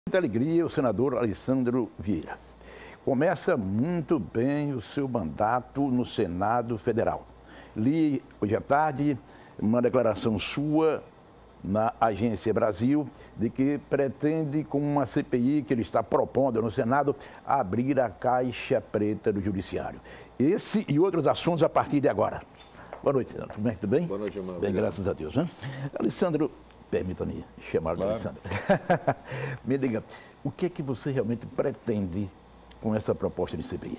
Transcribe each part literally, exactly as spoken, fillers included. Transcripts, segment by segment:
Muita alegria, o senador Alessandro Vieira. Começa muito bem o seu mandato no Senado Federal. Li hoje à tarde uma declaração sua na Agência Brasil de que pretende, com uma C P I que ele está propondo no Senado, abrir a caixa preta do Judiciário. Esse e outros assuntos a partir de agora. Boa noite, senador. Tudo bem? Tudo bem? Boa noite, irmão. Bem, graças a Deus. Né? Alessandro, permita-me chamar de Claro. Alessandro. Me diga, o que é que você realmente pretende com essa proposta de C P I?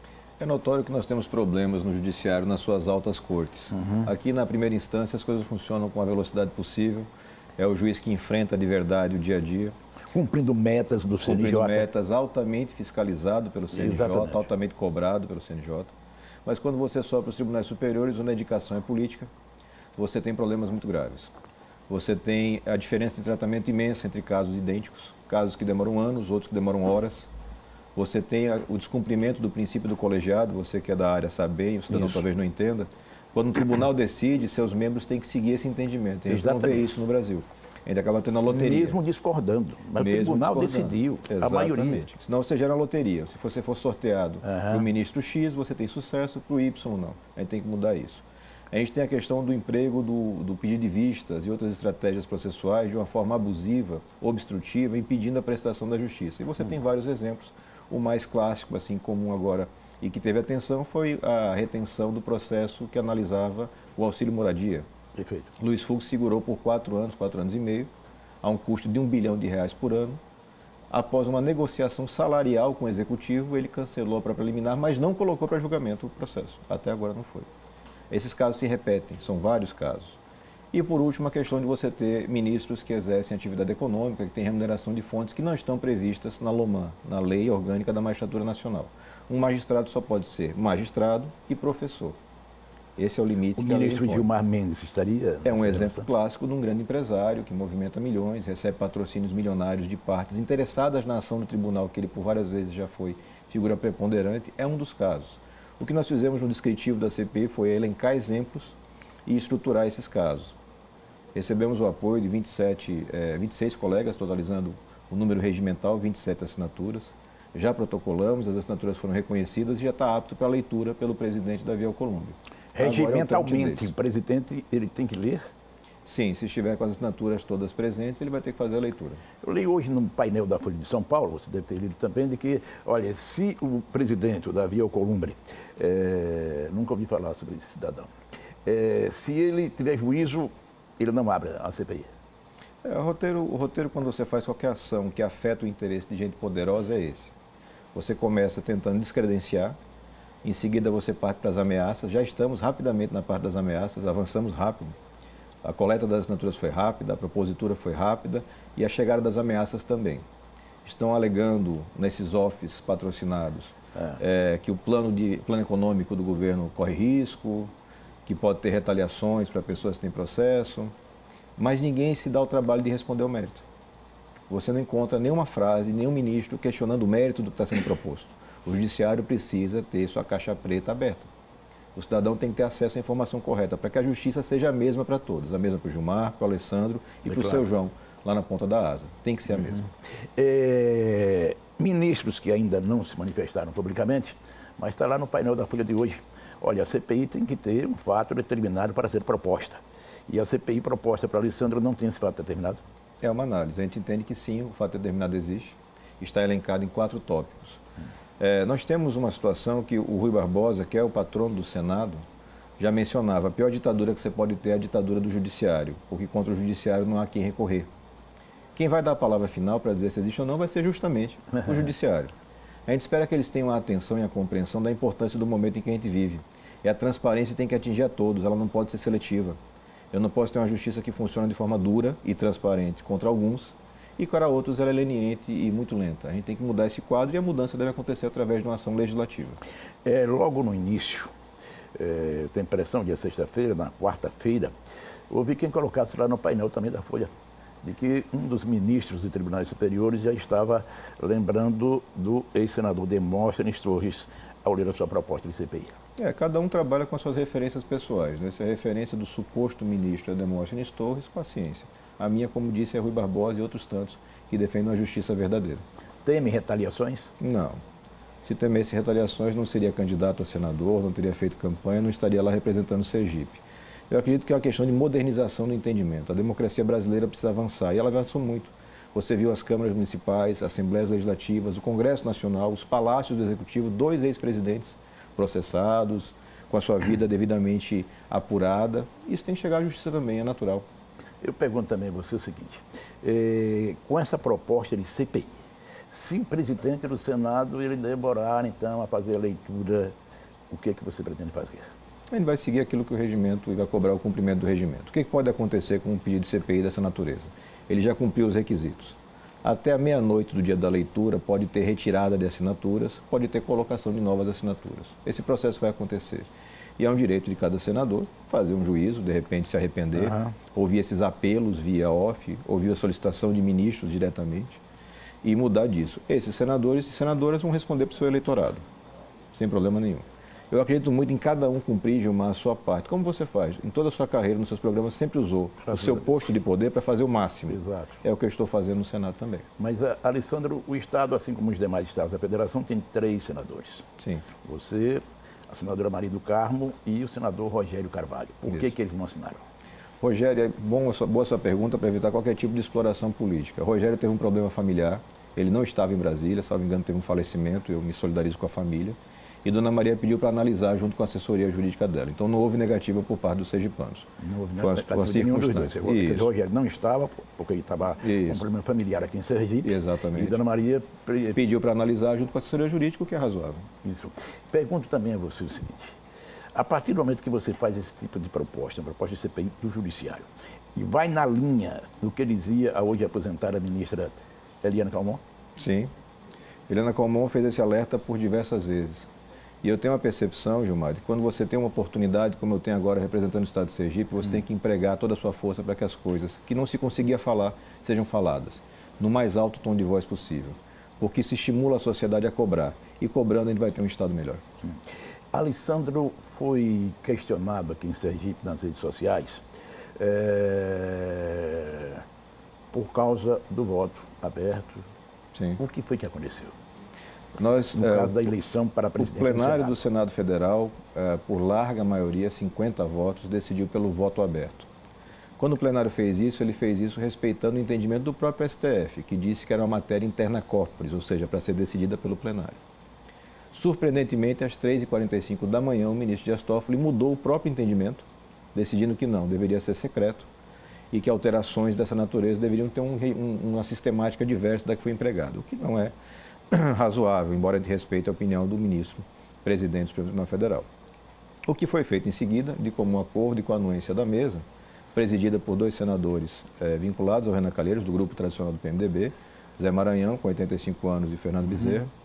É notório que nós temos problemas no judiciário nas suas altas cortes. Uhum. Aqui na primeira instância as coisas funcionam com a velocidade possível. É o juiz que enfrenta de verdade o dia a dia. Cumprindo metas do C N J. Cumprindo metas, altamente fiscalizado pelo C N J, Exatamente. altamente cobrado pelo C N J. Mas quando você sobe para os tribunais superiores, onde a indicação é política, você tem problemas muito graves. Você tem a diferença de tratamento imensa entre casos idênticos, casos que demoram anos, outros que demoram horas. Você tem a, o descumprimento do princípio do colegiado, você que é da área sabe bem, o cidadão Isso. talvez não entenda. Quando um tribunal decide, seus membros têm que seguir esse entendimento. E a gente não vê Exatamente. isso no Brasil. A gente acaba tendo a loteria. Mesmo discordando, mas Mesmo o tribunal discordando. decidiu, a Exatamente. maioria. Senão você gera uma loteria. Se você for sorteado Aham. para o ministro X, você tem sucesso, para o Y não. A gente tem que mudar isso. A gente tem a questão do emprego do, do pedido de vistas e outras estratégias processuais de uma forma abusiva, obstrutiva, impedindo a prestação da justiça. E você tem vários exemplos. O mais clássico, assim, comum agora, e que teve atenção, foi a retenção do processo que analisava o auxílio moradia. Perfeito. Luiz Fux segurou por quatro anos, quatro anos e meio, a um custo de um bilhão de reais por ano. Após uma negociação salarial com o executivo, ele cancelou para preliminar, mas não colocou para julgamento o processo. Até agora não foi. Esses casos se repetem, são vários casos. E por último, a questão de você ter ministros que exercem atividade econômica, que têm remuneração de fontes que não estão previstas na LOMAN, na Lei Orgânica da Magistratura Nacional. Um magistrado só pode ser magistrado e professor. Esse é o limite O que a lei ministro impõe. Gilmar Mendes estaria... É um nessa exemplo relação? clássico de um grande empresário que movimenta milhões, recebe patrocínios milionários de partes interessadas na ação do tribunal, que ele por várias vezes já foi figura preponderante. É um dos casos. O que nós fizemos no descritivo da C P I foi elencar exemplos e estruturar esses casos. Recebemos o apoio de vinte e sete, eh, vinte e seis colegas, totalizando o número regimental, vinte e sete assinaturas. Já protocolamos, as assinaturas foram reconhecidas e já está apto para leitura pelo presidente da Via Alcolumbre. Agora é o trâmite Regimentalmente, deles. o presidente ele tem que ler. Sim, se estiver com as assinaturas todas presentes, ele vai ter que fazer a leitura. Eu li hoje no painel da Folha de São Paulo, você deve ter lido também, de que, olha, se o presidente da Via Alcolumbre, eh, nunca ouvi falar sobre esse cidadão, eh, se ele tiver juízo, ele não abre a C P I. É, o, roteiro, o roteiro, quando você faz qualquer ação que afeta o interesse de gente poderosa, é esse. Você começa tentando descredenciar, em seguida você parte para as ameaças, já estamos rapidamente na parte das ameaças, avançamos rápido. A coleta das assinaturas foi rápida, a propositura foi rápida e a chegada das ameaças também. Estão alegando nesses offices patrocinados é. É, que o plano, de, plano econômico do governo corre risco, que pode ter retaliações para pessoas que têm processo, mas ninguém se dá o trabalho de responder ao mérito. Você não encontra nenhuma frase, nenhum ministro questionando o mérito do que está sendo proposto. O judiciário precisa ter sua caixa preta aberta. O cidadão tem que ter acesso à informação correta para que a justiça seja a mesma para todos. A mesma para o Gilmar, para o Alessandro e É para o claro. seu João, lá na ponta da asa. Tem que ser a Uhum. mesma. É, ministros que ainda não se manifestaram publicamente, mas está lá no painel da Folha de hoje. Olha, a C P I tem que ter um fato determinado para ser proposta. E a C P I proposta para Alessandro não tem esse fato determinado? É uma análise. A gente entende que sim, o fato determinado existe. Está elencado em quatro tópicos. É, nós temos uma situação que o Rui Barbosa, que é o patrono do Senado, já mencionava: a pior ditadura que você pode ter é a ditadura do judiciário, porque contra o judiciário não há quem recorrer. Quem vai dar a palavra final para dizer se existe ou não vai ser justamente o judiciário. A gente espera que eles tenham a atenção e a compreensão da importância do momento em que a gente vive. E a transparência tem que atingir a todos, ela não pode ser seletiva. Eu não posso ter uma justiça que funciona de forma dura e transparente contra alguns, e para outros ela é leniente e muito lenta. A gente tem que mudar esse quadro e a mudança deve acontecer através de uma ação legislativa. É, logo no início, é, eu tenho a impressão, dia sexta-feira, na quarta-feira, houve quem colocasse lá no painel também da Folha, de que um dos ministros de tribunais superiores já estava lembrando do ex-senador Demóstenes Torres ao ler a sua proposta de C P I. É, cada um trabalha com as suas referências pessoais, né? Se a referência do suposto ministro é Demóstenes Torres, paciência. A minha, como disse, é Rui Barbosa e outros tantos que defendem uma justiça verdadeira. Teme retaliações? Não. Se temesse retaliações, não seria candidato a senador, não teria feito campanha, não estaria lá representando Sergipe. Eu acredito que é uma questão de modernização do entendimento. A democracia brasileira precisa avançar, e ela avançou muito. Você viu as câmaras municipais, assembleias legislativas, o Congresso Nacional, os palácios do Executivo, dois ex-presidentes processados, com a sua vida devidamente apurada. Isso tem que chegar à justiça também, é natural. Eu pergunto também a você o seguinte, eh, com essa proposta de C P I, se o presidente do Senado ele demorar, então, a fazer a leitura, o que é que você pretende fazer? Ele vai seguir aquilo que o regimento e vai cobrar o cumprimento do regimento. O que pode acontecer com um pedido de C P I dessa natureza? Ele já cumpriu os requisitos. Até a meia-noite do dia da leitura pode ter retirada de assinaturas, pode ter colocação de novas assinaturas. Esse processo vai acontecer. E é um direito de cada senador fazer um juízo, de repente se arrepender, uhum. ouvir esses apelos via off, ouvir a solicitação de ministros diretamente e mudar disso. Esses senadores e senadoras vão responder para o seu eleitorado, sem problema nenhum. Eu acredito muito em cada um cumprir, Gilmar, a sua parte. Como você faz? Em toda a sua carreira, nos seus programas, sempre usou o seu posto de poder para fazer o máximo. Exato. É o que eu estou fazendo no Senado também. Mas, Alessandro, o Estado, assim como os demais estados da Federação, tem três senadores. Sim. Você, a senadora Maria do Carmo e o senador Rogério Carvalho. Por que, que eles não assinaram? Rogério, é bom, boa sua pergunta para evitar qualquer tipo de exploração política. Rogério teve um problema familiar, ele não estava em Brasília, se não me engano teve um falecimento, eu me solidarizo com a família. E Dona Maria pediu para analisar junto com a assessoria jurídica dela. Então não houve negativa por parte dos sergipanos. Não houve negativa de nenhum dos dois. O Rogério não estava, porque ele estava com um problema familiar aqui em Sergipe. Exatamente. E Dona Maria pediu para analisar junto com a assessoria jurídica, o que é razoável. Isso. Pergunto também a você o seguinte. A partir do momento que você faz esse tipo de proposta, uma proposta de C P I do Judiciário, e vai na linha do que dizia a hoje aposentada ministra Eliana Calmon? Sim. Eliana Calmon fez esse alerta por diversas vezes. E eu tenho uma percepção, Gilmar, de que quando você tem uma oportunidade, como eu tenho agora representando o Estado de Sergipe, você hum. tem que empregar toda a sua força para que as coisas que não se conseguia falar sejam faladas, no mais alto tom de voz possível. Porque isso estimula a sociedade a cobrar. E cobrando, a gente vai ter um Estado melhor. Hum. Alessandro foi questionado aqui em Sergipe, nas redes sociais, é... por causa do voto aberto. Sim. O que foi que aconteceu? Nós, no é, caso da eleição para a presidência do Senado. O plenário do Senado, do Senado Federal, é, por larga maioria, cinquenta votos, decidiu pelo voto aberto. Quando o plenário fez isso, ele fez isso respeitando o entendimento do próprio S T F, que disse que era uma matéria interna corporis, ou seja, para ser decidida pelo plenário. Surpreendentemente, às três e quarenta e cinco da manhã, o ministro Dias Toffoli mudou o próprio entendimento, decidindo que não, deveria ser secreto e que alterações dessa natureza deveriam ter um, um, uma sistemática diversa da que foi empregada, o que não é razoável, embora de respeito à opinião do ministro presidente do Supremo Tribunal Federal. O que foi feito em seguida, de comum acordo e com a anuência da mesa, presidida por dois senadores eh, vinculados ao Renan Calheiros, do grupo tradicional do P M D B, Zé Maranhão, com oitenta e cinco anos, e Fernando Bezerra, uhum.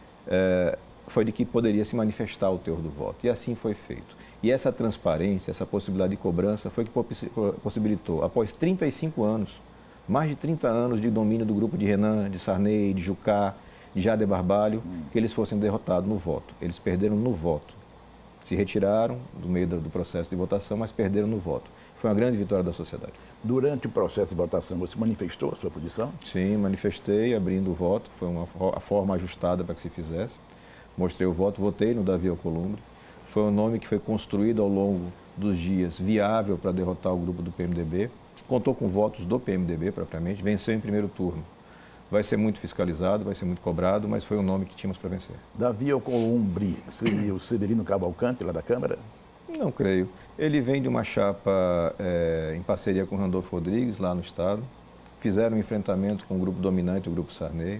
eh, foi de que poderia se manifestar o teor do voto. E assim foi feito. E essa transparência, essa possibilidade de cobrança foi que possibilitou, após trinta e cinco anos, mais de trinta anos de domínio do grupo de Renan, de Sarney, de Jucá, de Jader Barbalho, que eles fossem derrotados no voto. Eles perderam no voto. Se retiraram do meio do processo de votação, mas perderam no voto. Foi uma grande vitória da sociedade. Durante o processo de votação, você manifestou a sua posição? Sim, manifestei, abrindo o voto. Foi uma a forma ajustada para que se fizesse. Mostrei o voto, votei no Davi Alcolumbre. Foi um nome que foi construído ao longo dos dias, viável para derrotar o grupo do P M D B. Contou com votos do P M D B, propriamente. Venceu em primeiro turno. Vai ser muito fiscalizado, vai ser muito cobrado, mas foi um nome que tínhamos para vencer. Davi Alcolumbre seria o Severino Cavalcante, lá da Câmara? Não creio. Ele vem de uma chapa é, em parceria com Randolfo Rodrigues, lá no Estado. Fizeram um enfrentamento com o grupo dominante, o grupo Sarney.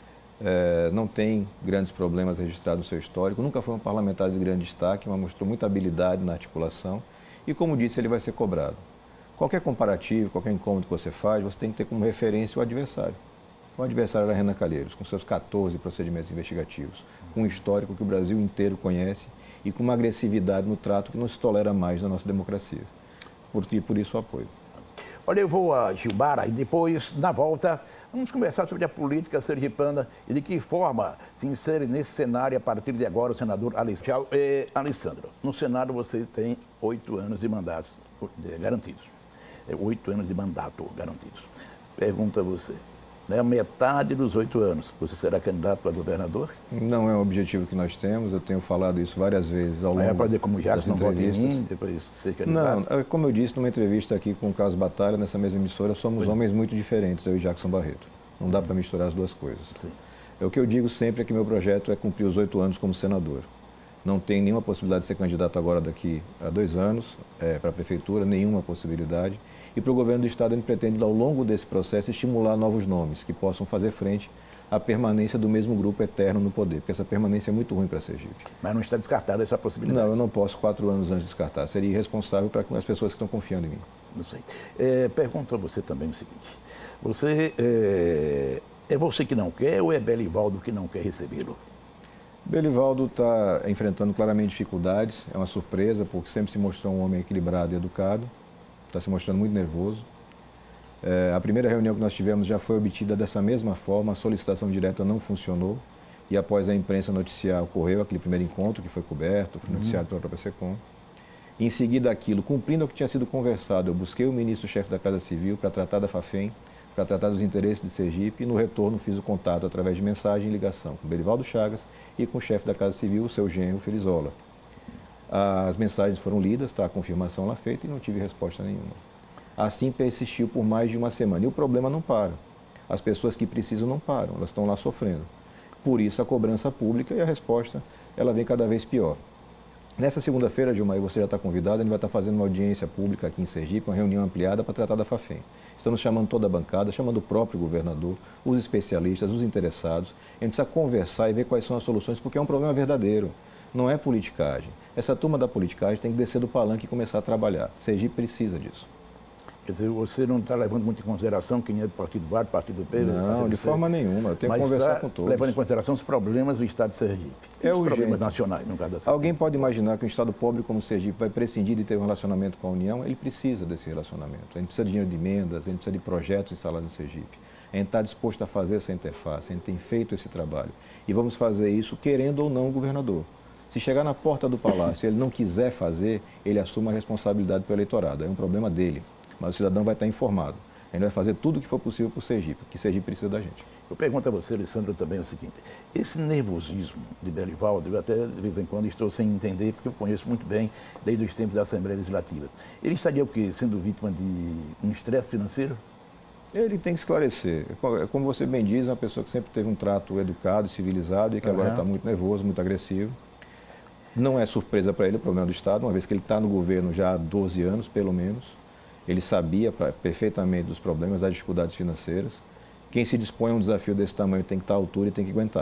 É, não tem grandes problemas registrados no seu histórico. Nunca foi um parlamentar de grande destaque, mas mostrou muita habilidade na articulação. E, como disse, ele vai ser cobrado. Qualquer comparativo, qualquer incômodo que você faz, você tem que ter como referência o adversário. O adversário era Renan Calheiros, com seus quatorze procedimentos investigativos, com um histórico que o Brasil inteiro conhece e com uma agressividade no trato que não se tolera mais na nossa democracia. Por, por isso o apoio. Olha, eu vou a Gilmar e depois, na volta, vamos conversar sobre a política sergipana e de que forma se insere nesse cenário a partir de agora o senador Alessandro. É, Alessandro, no Senado você tem oito anos de mandato garantidos. É, oito anos de mandato garantidos. Pergunta a você. né, metade dos oito anos. Você será candidato a governador? Não é um objetivo que nós temos, eu tenho falado isso várias vezes ao longo das entrevistas. Como já não vota em mim, depois ser candidato? Não, como eu disse numa entrevista aqui com o Carlos Batalha, nessa mesma emissora, somos Sim. homens muito diferentes, eu e Jackson Barreto. Não dá para misturar as duas coisas. Sim. É o que eu digo sempre é que meu projeto é cumprir os oito anos como senador. Não tem nenhuma possibilidade de ser candidato agora daqui a dois anos é, para a prefeitura, nenhuma possibilidade. E para o governo do estado, a gente pretende, ao longo desse processo, estimular novos nomes que possam fazer frente à permanência do mesmo grupo eterno no poder, porque essa permanência é muito ruim para Sergipe. Mas não está descartada essa possibilidade? Não, eu não posso quatro anos antes descartar. Seria irresponsável para as pessoas que estão confiando em mim. Não sei. É, pergunto a você também o seguinte. Você, é, é você que não quer ou é Belivaldo que não quer recebê-lo? Belivaldo está enfrentando claramente dificuldades, é uma surpresa, porque sempre se mostrou um homem equilibrado e educado, está se mostrando muito nervoso. É, a primeira reunião que nós tivemos já foi obtida dessa mesma forma, a solicitação direta não funcionou, e após a imprensa noticiar, ocorreu aquele primeiro encontro que foi coberto, foi noticiado pela própria SECOM. Em seguida aquilo, cumprindo o que tinha sido conversado, eu busquei o ministro-chefe da Casa Civil para tratar da Fafem, para tratar dos interesses de Sergipe, e no retorno fiz o contato através de mensagem e ligação com Belivaldo Chagas e com o chefe da Casa Civil, o seu genro Felizola. As mensagens foram lidas, está a confirmação lá feita e não tive resposta nenhuma. Assim persistiu por mais de uma semana. E o problema não para. As pessoas que precisam não param, elas estão lá sofrendo. Por isso a cobrança pública e a resposta, ela vem cada vez pior. Nessa segunda-feira, Gilmar, você já está convidado, a gente vai estar fazendo uma audiência pública aqui em Sergipe, uma reunião ampliada para tratar da Fafem. Estamos chamando toda a bancada, chamando o próprio governador, os especialistas, os interessados. A gente precisa conversar e ver quais são as soluções, porque é um problema verdadeiro. Não é politicagem. Essa turma da politicagem tem que descer do palanque e começar a trabalhar. Sergipe precisa disso. Quer dizer, você não está levando muito em consideração quem é do Partido V A R, do Partido P? Não, de forma nenhuma. Eu tenho que conversar com todos. Levando em consideração os problemas do Estado de Sergipe. É os urgente. Problemas nacionais, no caso da Sergipe. Alguém pode imaginar que um Estado pobre como o Sergipe vai prescindir de ter um relacionamento com a União? Ele precisa desse relacionamento. A gente precisa de dinheiro de emendas, a gente precisa de projetos instalados em Sergipe. A gente está disposto a fazer essa interface, a gente tem feito esse trabalho. E vamos fazer isso querendo ou não o governador. Se chegar na porta do palácio e ele não quiser fazer, ele assume a responsabilidade pelo eleitorado. É um problema dele. Mas o cidadão vai estar informado. A gente vai fazer tudo o que for possível para o Sergipe, porque Sergipe precisa da gente. Eu pergunto a você, Alessandro, também o seguinte. Esse nervosismo de Belivaldo, eu até de vez em quando estou sem entender, porque eu conheço muito bem desde os tempos da Assembleia Legislativa. Ele estaria o quê? Sendo vítima de um estresse financeiro? Ele tem que esclarecer. Como você bem diz, é uma pessoa que sempre teve um trato educado e civilizado e que uhum. agora está muito nervoso, muito agressivo. Não é surpresa para ele o problema do Estado, uma vez que ele está no governo já há doze anos, pelo menos. Ele sabia perfeitamente dos problemas, das dificuldades financeiras. Quem se dispõe a um desafio desse tamanho tem que estar à altura e tem que aguentar.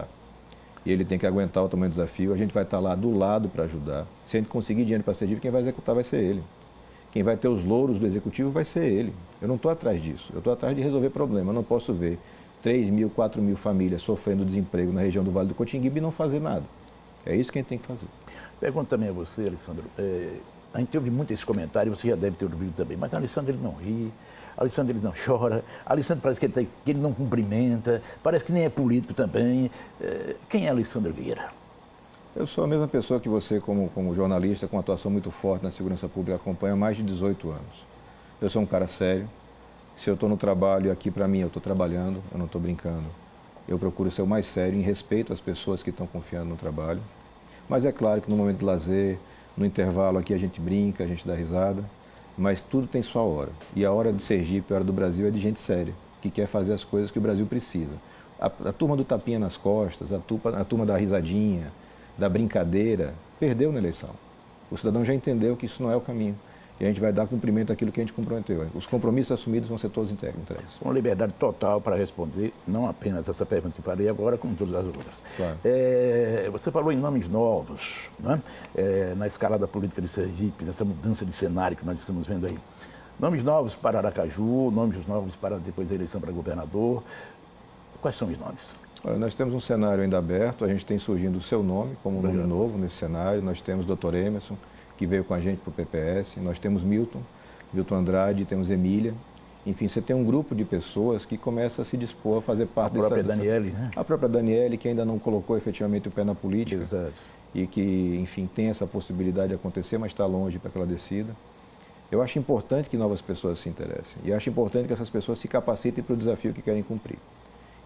E ele tem que aguentar o tamanho do desafio. A gente vai estar lá do lado para ajudar. Se a gente conseguir dinheiro para Sergipe, quem vai executar vai ser ele. Quem vai ter os louros do executivo vai ser ele. Eu não estou atrás disso. Eu estou atrás de resolver problema. Eu não posso ver três mil, quatro mil famílias sofrendo desemprego na região do Vale do Cotinguibe e não fazer nada. É isso que a gente tem que fazer. Pergunto também a você, Alessandro. É... A gente ouve muito esse comentário, você já deve ter ouvido também, mas Alessandro ele não ri, Alessandro ele não chora, Alessandro parece que ele, tá, que ele não cumprimenta, parece que nem é político também. Quem é Alessandro Vieira? Eu sou a mesma pessoa que você, como, como jornalista, com atuação muito forte na segurança pública, acompanha há mais de dezoito anos. Eu sou um cara sério, se eu estou no trabalho aqui para mim, eu estou trabalhando, eu não estou brincando. Eu procuro ser o mais sério em respeito às pessoas que estão confiando no trabalho, mas é claro que no momento de lazer, no intervalo aqui a gente brinca, a gente dá risada, mas tudo tem sua hora. E a hora de Sergipe, a hora do Brasil é de gente séria, que quer fazer as coisas que o Brasil precisa. A, a turma do tapinha nas costas, a turma, a turma da risadinha, da brincadeira, perdeu na eleição. O cidadão já entendeu que isso não é o caminho. E a gente vai dar cumprimento àquilo que a gente comprometeu. Os compromissos assumidos vão ser todos entregues. Com liberdade total para responder, não apenas essa pergunta que falei agora, como todas as outras. Claro. É, você falou em nomes novos, né? É, na escalada política de Sergipe, nessa mudança de cenário que nós estamos vendo aí. Nomes novos para Aracaju, nomes novos para depois da eleição para governador. Quais são os nomes? Olha, nós temos um cenário ainda aberto, a gente tem surgindo o seu nome como um nome novo nesse cenário. Nós temos o doutor Emerson, que veio com a gente para o P P S, nós temos Milton, Milton Andrade, temos Emília. Enfim, você tem um grupo de pessoas que começa a se dispor a fazer parte dessa... A própria dessa, Daniele, né? A própria Daniele, que ainda não colocou efetivamente o pé na política. Exato. E que, enfim, tem essa possibilidade de acontecer, mas está longe para que ela decida. Eu acho importante que novas pessoas se interessem. E acho importante que essas pessoas se capacitem para o desafio que querem cumprir.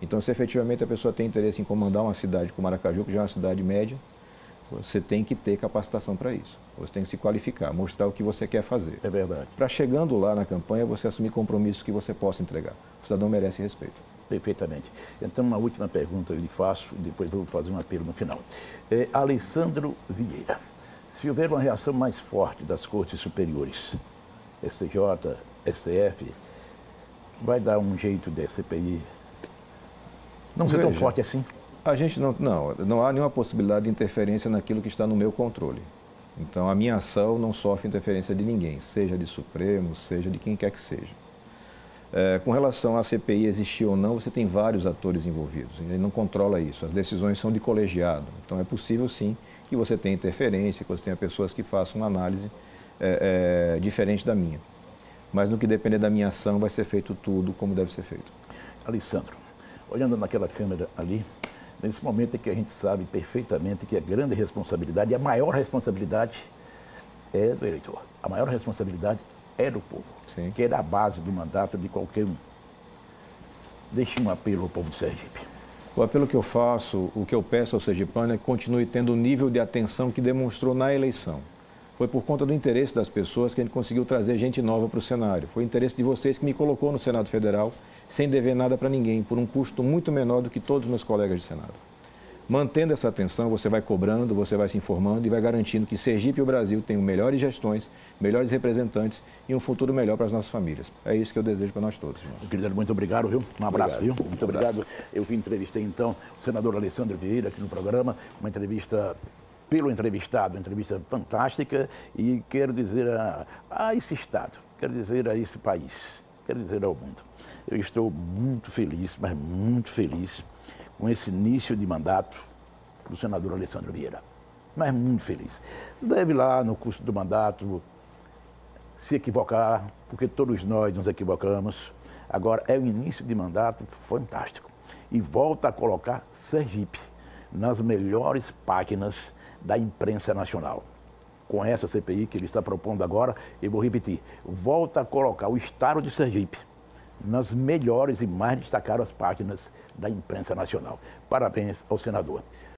Então, se efetivamente a pessoa tem interesse em comandar uma cidade como Aracaju, que já é uma cidade média, você tem que ter capacitação para isso. Você tem que se qualificar, mostrar o que você quer fazer. É verdade. Para chegando lá na campanha, você assumir compromissos que você possa entregar. O cidadão merece respeito. Perfeitamente. Então, uma última pergunta eu lhe faço, depois vou fazer um apelo no final. É, Alessandro Vieira, se houver uma reação mais forte das cortes superiores, S T J, S T F, vai dar um jeito da C P I não ser tão forte assim? A gente não, não, não há nenhuma possibilidade de interferência naquilo que está no meu controle. Então, a minha ação não sofre interferência de ninguém, seja de Supremo, seja de quem quer que seja. É, com relação à C P I existir ou não, você tem vários atores envolvidos. Ele não controla isso. As decisões são de colegiado. Então, é possível, sim, que você tenha interferência, que você tenha pessoas que façam uma análise é, é, diferente da minha. Mas no que depender da minha ação, vai ser feito tudo como deve ser feito. Alessandro, olhando naquela câmera ali, nesse momento é que a gente sabe perfeitamente que a grande responsabilidade, e a maior responsabilidade é do eleitor. A maior responsabilidade é do povo, Sim. que é a base do mandato de qualquer um. Deixe um apelo ao povo de Sergipe. O apelo que eu faço, o que eu peço ao sergipano é que continue tendo o nível de atenção que demonstrou na eleição. Foi por conta do interesse das pessoas que a gente conseguiu trazer gente nova para o cenário. Foi o interesse de vocês que me colocou no Senado Federal, sem dever nada para ninguém, por um custo muito menor do que todos os meus colegas de Senado. Mantendo essa atenção, você vai cobrando, você vai se informando e vai garantindo que Sergipe e o Brasil tenham melhores gestões, melhores representantes e um futuro melhor para as nossas famílias. É isso que eu desejo para nós todos. Irmão. Querido, muito obrigado, viu? Um abraço, Obrigado. viu? Muito obrigado. Eu que entrevistei, então, o senador Alessandro Vieira aqui no programa, uma entrevista pelo entrevistado, uma entrevista fantástica, e quero dizer a, a esse Estado, quero dizer a esse país, quero dizer ao mundo. Eu estou muito feliz, mas muito feliz com esse início de mandato do senador Alessandro Vieira. Mas muito feliz. Deve lá no curso do mandato se equivocar, porque todos nós nos equivocamos. Agora é o início de mandato fantástico. E volta a colocar Sergipe nas melhores páginas da imprensa nacional. Com essa C P I que ele está propondo agora, eu vou repetir, volta a colocar o estado de Sergipe nas melhores e mais destacadas páginas da imprensa nacional. Parabéns ao senador.